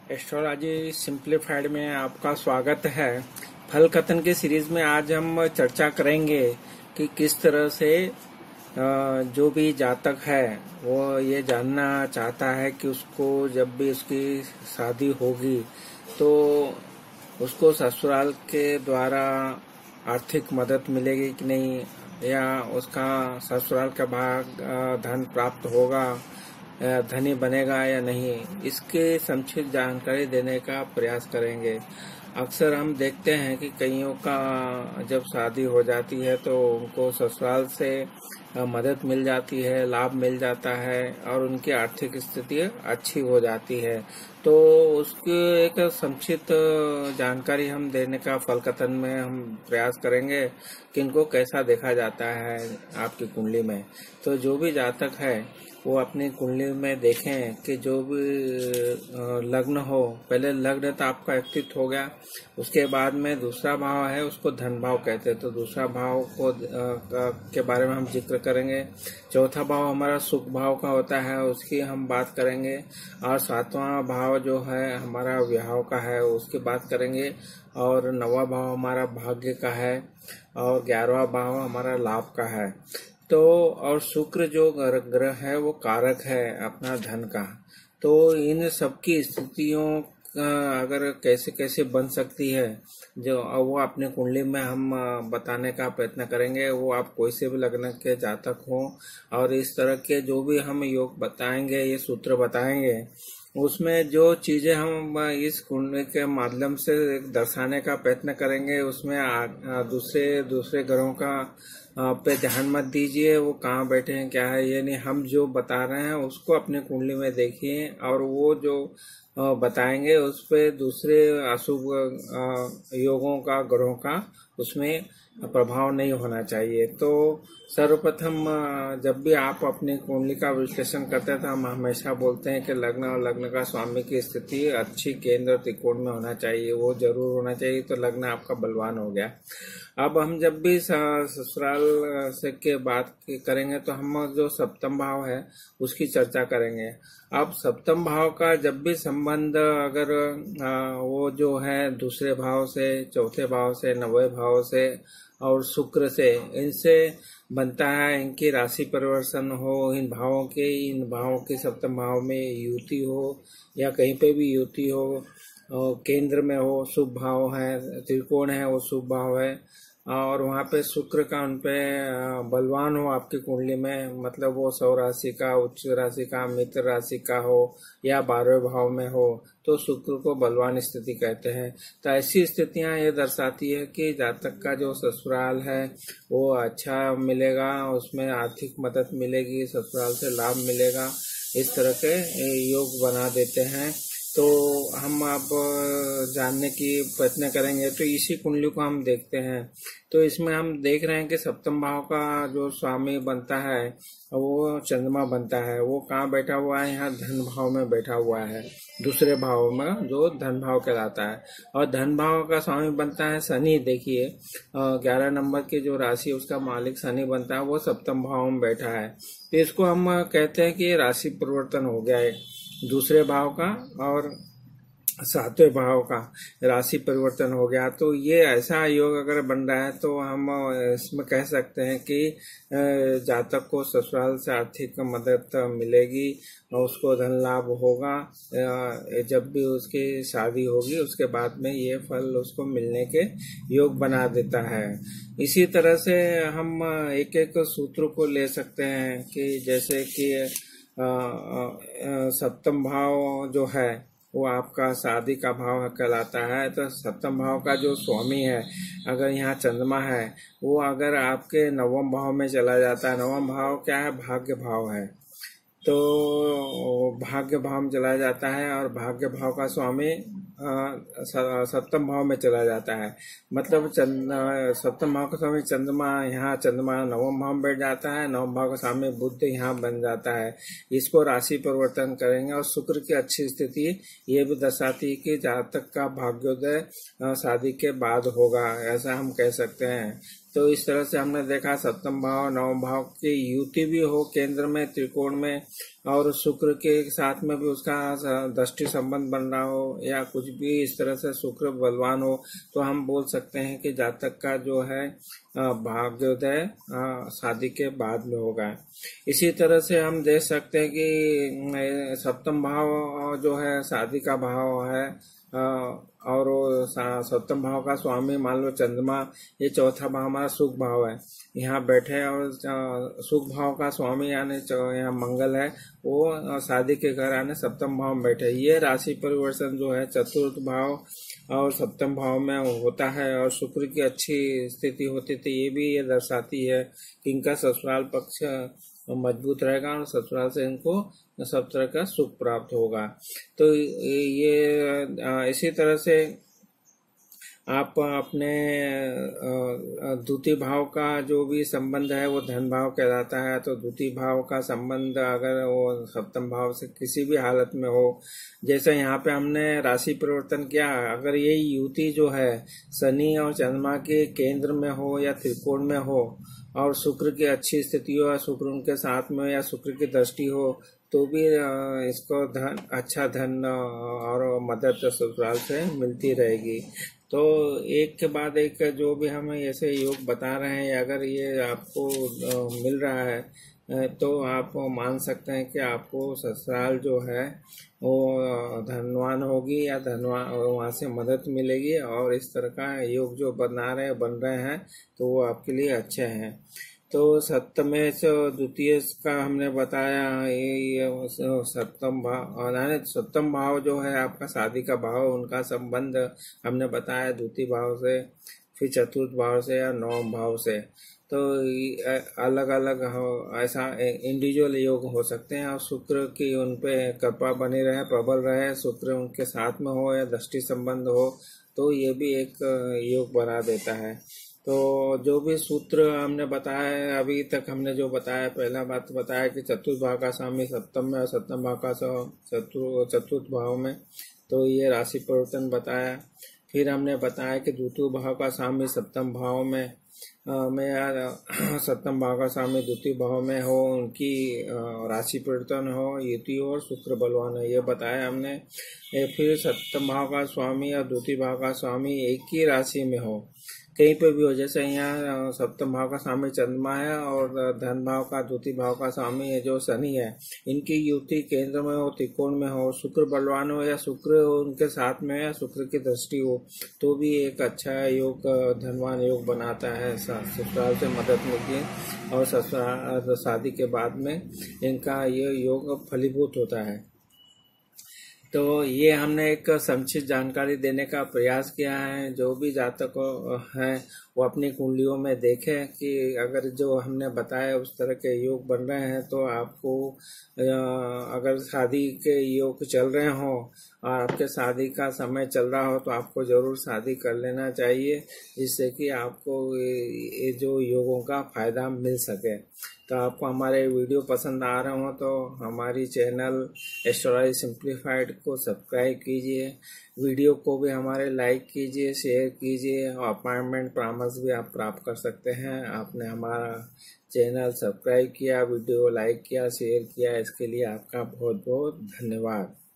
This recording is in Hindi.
एस्ट्रोलॉजी सिंप्लीफाइड में आपका स्वागत है। फल कथन के सीरीज में आज हम चर्चा करेंगे कि किस तरह से जो भी जातक है वो ये जानना चाहता है कि उसको जब भी उसकी शादी होगी तो उसको ससुराल के द्वारा आर्थिक मदद मिलेगी कि नहीं, या उसका ससुराल का भाग धन प्राप्त होगा, धनी बनेगा या नहीं, इसके संक्षिप्त जानकारी देने का प्रयास करेंगे। अक्सर हम देखते हैं कि कईयों का जब शादी हो जाती है तो उनको ससुराल से मदद मिल जाती है, लाभ मिल जाता है और उनकी आर्थिक स्थिति अच्छी हो जाती है। तो उसकी एक संक्षिप्त जानकारी हम देने का फल कथन में हम प्रयास करेंगे कि इनको कैसा देखा जाता है आपकी कुंडली में। तो जो भी जातक है वो अपनी कुंडली में देखें कि जो भी लग्न हो, पहले लग्न तो आपका एक्टिव हो गया, उसके बाद में दूसरा भाव है उसको धन भाव कहते हैं, तो दूसरा भाव को के बारे में हम जिक्र करेंगे। चौथा भाव हमारा सुख भाव का होता है, उसकी हम बात करेंगे। और सातवां भाव जो है हमारा विवाह का है, उसकी बात करेंगे। और नौवां भाव हमारा भाग्य का है और 11वां भाव हमारा लाभ का है। तो और शुक्र जो ग्रह है वो कारक है अपना धन का। तो इन सबकी स्थितियों अगर कैसे कैसे बन सकती है जो वो अपने कुंडली में हम बताने का प्रयत्न करेंगे। वो आप कोई से भी लग्न के जातक हो और इस तरह के जो भी हम योग बताएंगे, ये सूत्र बताएंगे, उसमें जो चीजें हम इस कुंडली के माध्यम से दर्शाने का प्रयत्न करेंगे उसमें दूसरे ग्रहों का पे ध्यान मत दीजिए, वो कहाँ बैठे हैं क्या है ये नहीं। हम जो बता रहे हैं उसको अपने कुंडली में देखिए और वो जो बताएंगे उस पे दूसरे अशुभ योगों का, ग्रहों का उसमें प्रभाव नहीं होना चाहिए। तो सर्वप्रथम जब भी आप अपनी कुंडली का विश्लेषण करते हैं तो हम हमेशा बोलते हैं कि लग्न और लग्न का स्वामी की स्थिति अच्छी केंद्र त्रिकोण में होना चाहिए, वो जरूर होना चाहिए, तो लग्न आपका बलवान हो गया। अब हम जब भी ससुराल से के बात करेंगे तो हम जो सप्तम भाव है उसकी चर्चा करेंगे। अब सप्तम भाव का जब भी संबंध अगर वो जो है दूसरे भाव से, चौथे भाव से, नौवें भाव से और शुक्र से, इनसे बनता है, इनकी राशि परिवर्तन हो, इन भावों की सप्तम भाव में युति हो या कहीं पे भी युति हो, केंद्र में हो, शुभ भाव है, त्रिकोण है वो शुभ भाव है और वहाँ पे शुक्र का उन पे बलवान हो आपकी कुंडली में, मतलब वो 100 राशि का, उच्च राशि का, मित्र राशि का हो या 12वें भाव में हो, तो शुक्र को बलवान स्थिति कहते हैं। तो ऐसी स्थितियां ये दर्शाती है कि जातक का जो ससुराल है वो अच्छा मिलेगा, उसमें आर्थिक मदद मिलेगी, ससुराल से लाभ मिलेगा, इस तरह के योग बना देते हैं। तो हम अब जानने की प्रयत्न करेंगे। तो इसी कुंडली को हम देखते हैं तो इसमें हम देख रहे हैं कि सप्तम भाव का जो स्वामी बनता है वो चंद्रमा बनता है। वो कहाँ बैठा हुआ है? यहाँ धन भाव में बैठा हुआ है, दूसरे भाव में जो धन भाव कहलाता है। और धन भाव का स्वामी बनता है शनि। देखिए 11 नंबर की जो राशि उसका मालिक शनि बनता है, वो सप्तम भाव में बैठा है। तो इसको हम कहते हैं कि राशि परिवर्तन हो गया है दूसरे भाव का और 7वें भाव का राशि परिवर्तन हो गया। तो ये ऐसा योग अगर बन रहा है तो हम इसमें कह सकते हैं कि जातक को ससुराल से आर्थिक मदद मिलेगी और उसको धन लाभ होगा। जब भी उसकी शादी होगी उसके बाद में ये फल उसको मिलने के योग बना देता है। इसी तरह से हम एक एक सूत्र को ले सकते हैं कि जैसे कि सप्तम भाव जो है वो आपका शादी का भाव कहलाता है। तो सप्तम भाव का जो स्वामी है, अगर यहाँ चंद्रमा है, वो अगर आपके नवम भाव में चला जाता है, नवम भाव क्या है? भाग्य भाव है। तो भाग्य भाव में चला जाता है और भाग्य भाव का स्वामी सप्तम भाव में चला जाता है। मतलब सप्तम भाव का स्वामी चंद्रमा, यहाँ चंद्रमा नवम भाव में बैठ जाता है, नवम भाव का स्वामी बुध यहाँ बन जाता है। इसको राशि परिवर्तन करेंगे। और शुक्र की अच्छी स्थिति ये भी दर्शाती है कि जातक का भाग्योदय शादी के बाद होगा, ऐसा हम कह सकते हैं। तो इस तरह से हमने देखा सप्तम भाव नवम भाव की युति भी हो केंद्र में त्रिकोण में, और शुक्र के साथ में भी उसका दृष्टि संबंध बन रहा हो, या कुछ भी इस तरह से शुक्र बलवान हो, तो हम बोल सकते हैं कि जातक का जो है भाग्योदय शादी के बाद में होगा। इसी तरह से हम देख सकते हैं कि सप्तम भाव जो है शादी का भाव है, और सप्तम भाव का स्वामी मान लो चंद्रमा, ये चौथा भाव हमारा सुख भाव है, यहाँ बैठे, और सुख भाव का स्वामी यानी यहाँ मंगल है, वो शादी के घर आने सप्तम भाव में बैठे। ये राशि परिवर्तन जो है चतुर्थ भाव और सप्तम भाव में होता है, और शुक्र की अच्छी स्थिति होती थी, ये भी ये दर्शाती है कि इनका ससुराल पक्ष मजबूत रहेगा और ससुराल से इनको सब तरह का सुख प्राप्त होगा। तो ये इसी तरह से आप अपने द्वितीय भाव का जो भी संबंध है वो धन भाव कहलाता है। तो द्वितीय भाव का संबंध अगर वो सप्तम भाव से किसी भी हालत में हो, जैसे यहाँ पे हमने राशि परिवर्तन किया, अगर ये युति जो है शनि और चंद्रमा के केंद्र में हो या त्रिकोण में हो, और शुक्र की अच्छी स्थिति हो या शुक्र उनके साथ में या शुक्र की दृष्टि हो, तो भी इसको अच्छा धन और मदद ससुराल से मिलती रहेगी। तो एक के बाद एक जो भी हम ऐसे योग बता रहे हैं, अगर ये आपको मिल रहा है तो आप मान सकते हैं कि आपको ससुराल जो है वो धनवान होगी या धनवान वहाँ से मदद मिलेगी, और इस तरह का योग जो बन रहे हैं तो वो आपके लिए अच्छे हैं। तो सप्तमेश द्वितीय का हमने बताया, ये सप्तम भाव, सप्तम भाव जो है आपका शादी का भाव, उनका संबंध हमने बताया द्वितीय भाव से, फिर चतुर्थ भाव से या नवम भाव से। तो अलग अलग ऐसा इंडिविजुअल योग हो सकते हैं, और शुक्र की उन पे कृपा बनी रहे, प्रबल रहे, शुक्र उनके साथ में हो या दृष्टि संबंध हो, तो ये भी एक योग बना देता है। तो जो भी सूत्र हमने बताया अभी तक, हमने जो बताया, पहला बात बताया कि चतुर्थ भाव का स्वामी सप्तम में और सप्तम भाव का चतुर्थ भाव में, तो ये राशि परिवर्तन बताया। फिर हमने बताया कि द्वितीय भाव का स्वामी सप्तम भाव में सप्तम भाव का स्वामी द्वितीय भाव में हो, उनकी राशि परिवर्तन हो, युति हो और शुक्र बलवान हो, ये बताया हमने। फिर सप्तम भाव का स्वामी और द्वितीय भाव का स्वामी एक ही राशि में हो, कहीं पे भी हो, जैसे यहाँ सप्तम भाव का स्वामी चंद्रमा है और धन भाव का द्वितीय भाव का स्वामी जो शनि है, इनकी युति केंद्र में हो, त्रिकोण में हो, शुक्र बलवान हो या शुक्र उनके साथ में या शुक्र की दृष्टि हो, तो भी एक अच्छा योग धनवान योग बनाता है। ससुराल से मदद मिलती है और ससुराल शादी के बाद में इनका ये योग फलीभूत होता है। तो ये हमने एक संक्षिप्त जानकारी देने का प्रयास किया है। जो भी जातक हैं वो अपनी कुंडलियों में देखें कि अगर जो हमने बताया उस तरह के योग बन रहे हैं, तो आपको अगर शादी के योग चल रहे हों और आपके शादी का समय चल रहा हो, तो आपको जरूर शादी कर लेना चाहिए, जिससे कि आपको ये जो योगों का फायदा मिल सके। तो आपको हमारे वीडियो पसंद आ रहे हो तो हमारी चैनल एस्ट्रोलॉजी सिंप्लीफाइड को सब्सक्राइब कीजिए, वीडियो को भी हमारे लाइक कीजिए, शेयर कीजिए, और अपॉइंटमेंट परामर्श भी आप प्राप्त कर सकते हैं। आपने हमारा चैनल सब्सक्राइब किया, वीडियो लाइक किया, शेयर किया, इसके लिए आपका बहुत बहुत धन्यवाद।